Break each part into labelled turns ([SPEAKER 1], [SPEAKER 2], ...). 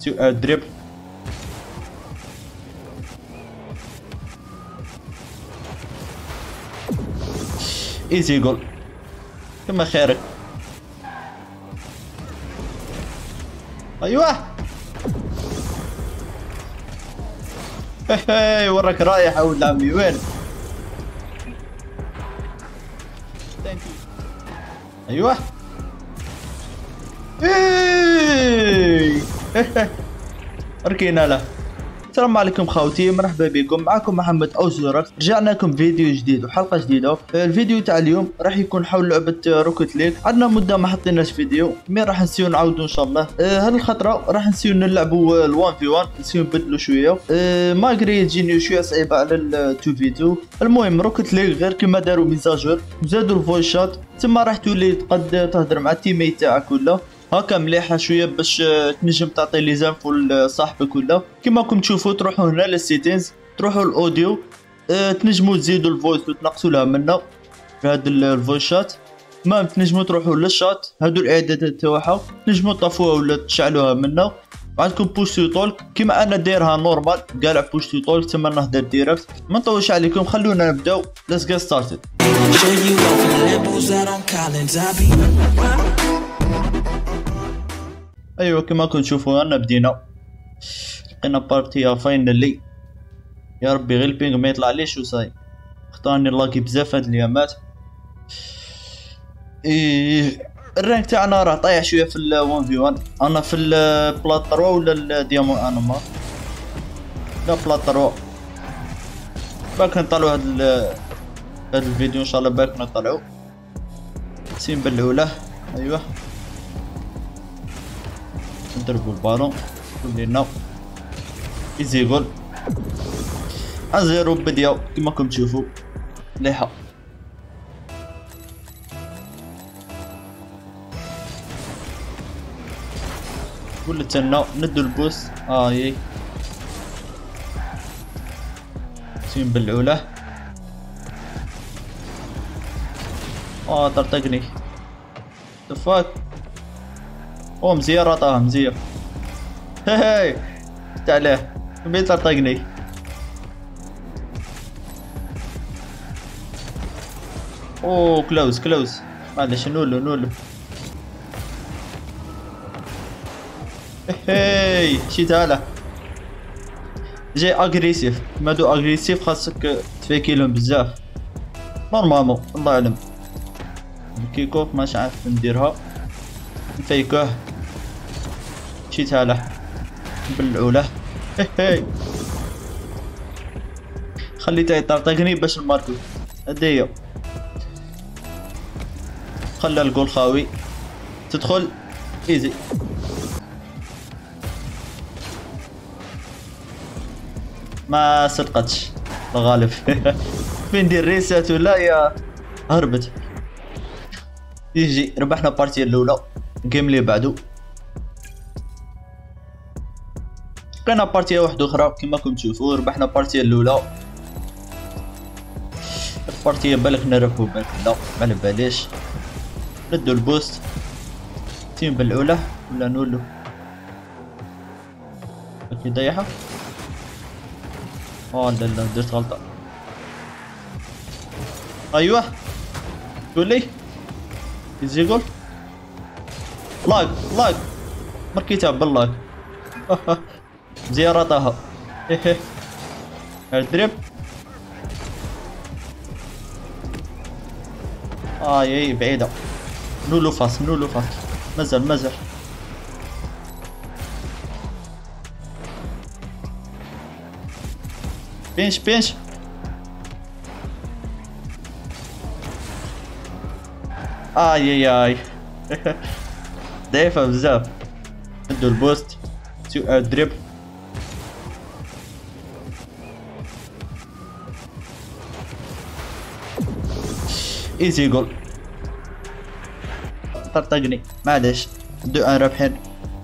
[SPEAKER 1] دريب. ايزي جول كما خيرك. ايوه هي وراك رايح اولد عمي وين؟ ايوه ركينا له. السلام عليكم خوتي، مرحبا بكم، معكم محمد اوزورك. رجعنا لكم فيديو جديد وحلقه جديده. الفيديو تاع اليوم راح يكون حول لعبه روكيت ليج. عندنا مده ما حطيناش فيديو، مي راح نسيو نعاودو ان شاء الله. هاد الخطره راح نسيو نلعبوا ال1 في 1، نسيو نبدلوا شويه. ماغري تجيني شويه صعيبه على ال2 في 2. المهم روكيت ليج غير كيما داروا ميساجور وزادوا الفويس شات، تما راح تولي تقد تهضر مع التيميت تاعك ولا هاكا مليحه شويه باش تنجم تعطي لي زانفو لصاحبك. ولا كيما راكم تشوفوا تروحوا هنا للسيتينز، تروحوا الاوديو، تنجموا تزيدوا الفويس وتنقصوا لها منا في هاد الفويس شات. ما تنجموا تروحوا للشات، هادو الاعدادات تاعها تنجموا تطفوها ولا تشعلوها منا. وعندكم بوش تو تولك كيما انا دايرها نورمال، قالع بوش تو تولك تما نهضر ديريكت. ما نطولش عليكم، خلونا نبداو. ليتس جيت ستارتد. ايوه كما راكم تشوفوا انا بدينا، لقينا بارتيا فاينلي. يا ربي غير البينغ ما يطلع ليش وصاي، اختارني لاكي بزاف هاد اليامات. الرانك تاعنا راه طايح شويه في ال1 في 1. انا في البلات 3 ولا الديامون انا ما لا بلات 3. باك نطلعوا هاد الفيديو ان شاء الله، باك نطلعوا سين بالاولى. ايوه نضربوا البالون كلنا. ايزي جول 1-0 بديو كما راكم تشوفوا مليحه. ولا تنا ندو البوس. يي سين بالاولى. طرطقني تفاك. مزيان راه مزيان. هاي تاع ليه مين طرطقني. كلوز معليش نولو. هاي شيتها له. جاي اغريسيف، مادو اغريسيف خاصك تفيكيلهم بزاف نورمالمون. الله اعلم كيكوك ماش عارف نديرها، نفيكوه. شيتها له بالاولى. هاي خليته يطرطقني باش نماركو. هدية خلى الجول خاوي، تدخل ايزي. ما صدقتش الغالب. فين ندير ريسات ولا يا هربت. يجي ربحنا بارتي الاولى. الجيم اللي بعدو لقينا بارتيه واحده اخرى كما راكم تشوفوا. ربحنا بارتيه الاولى. البارتيه بالك نربحو بالك لا، ما على باليش. ندو البوست تيم بالاولى ولا نولو. اوكي ضيعها. لا درت غلطه. ايوه تولي يجي جول. لايك مركيتها باللايك. زيارتها. الدريب. يي بعيدة. نولو فاس مازال. بينش ياي ضعيفة بزاف. ندو البوست دريب. ايزي جول طرطقني معليش. 2-1 رابحين.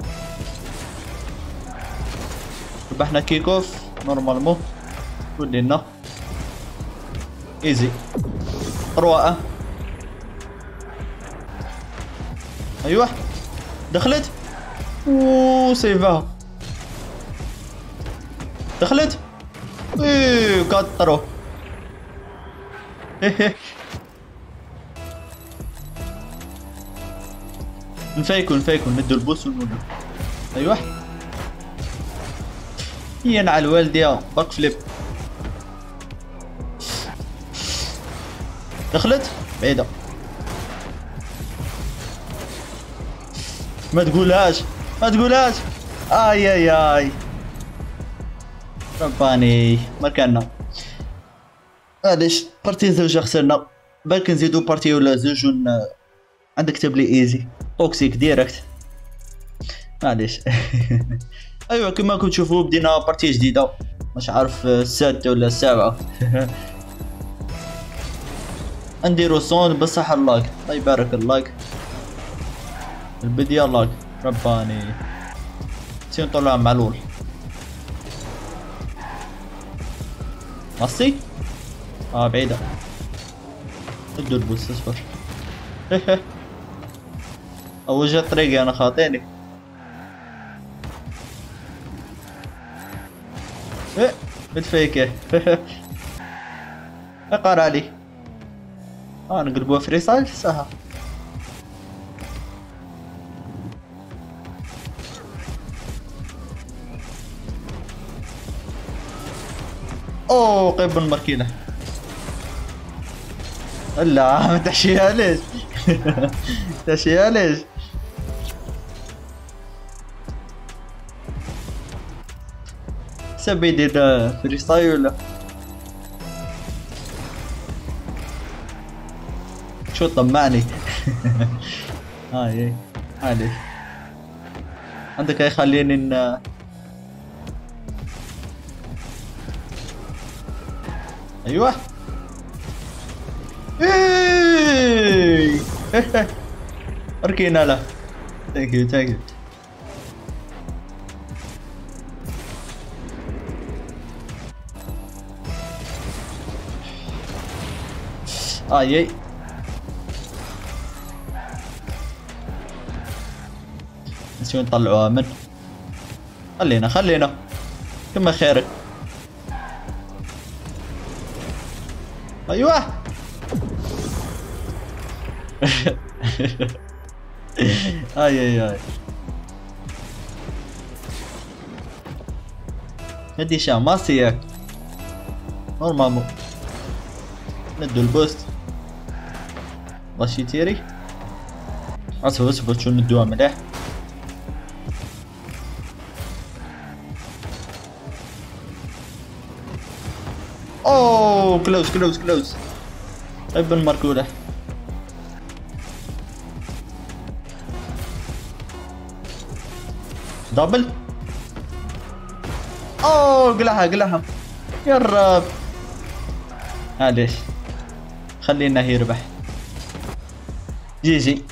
[SPEAKER 1] ربحنا كيكوف نورمالمون ولينا ايزي 3. ايوه دخلت. سيفاها دخلت. ايه كتروا. نفيكو ندو البوس ونودو. ايوه ينعل والدي باك فليب. دخلت بعيدة. ما تقولهاش اي اي اي رباني مكاننا. معليش بارتي زوج خسرنا، بالك نزيدو بارتي ولا زوج عندك كتب لي ايزي توكسيك ديريكت. معليش. ايوه كما كنتم تشوفوا بدينا بارتي جديده، مش عارف السادسه ولا السابعه. نديرو صون بصح اللايك، الله يبارك اللايك البداية لايك رباني. نسيو نطلع معلول مصي. بعيدة ادو البوس اصبر. اول جا طريقي انا خاطيني. بتفيكه. اقار علي. نقلبوها فريستايل سهل. اوه قريب من الماركينة. لا ما تحشيها ليش؟ تحشيها ليش؟ سبي يدير فريستايل ولا شو طمعني. هاي معليش عندك يخليني ايوه. اركينا له. ثانك يو. اي نسيو نطلعوها من. خلينا كما خيرك. ايوه. اي هدي شاماسي ياك نورمالمو. ندو البوست ماشي تيري. اصبر شو ندوها مليح. اوه كلوز طيب المركولة. دبل. اوه قلعها يا رب. معليش خلينا يربح. جي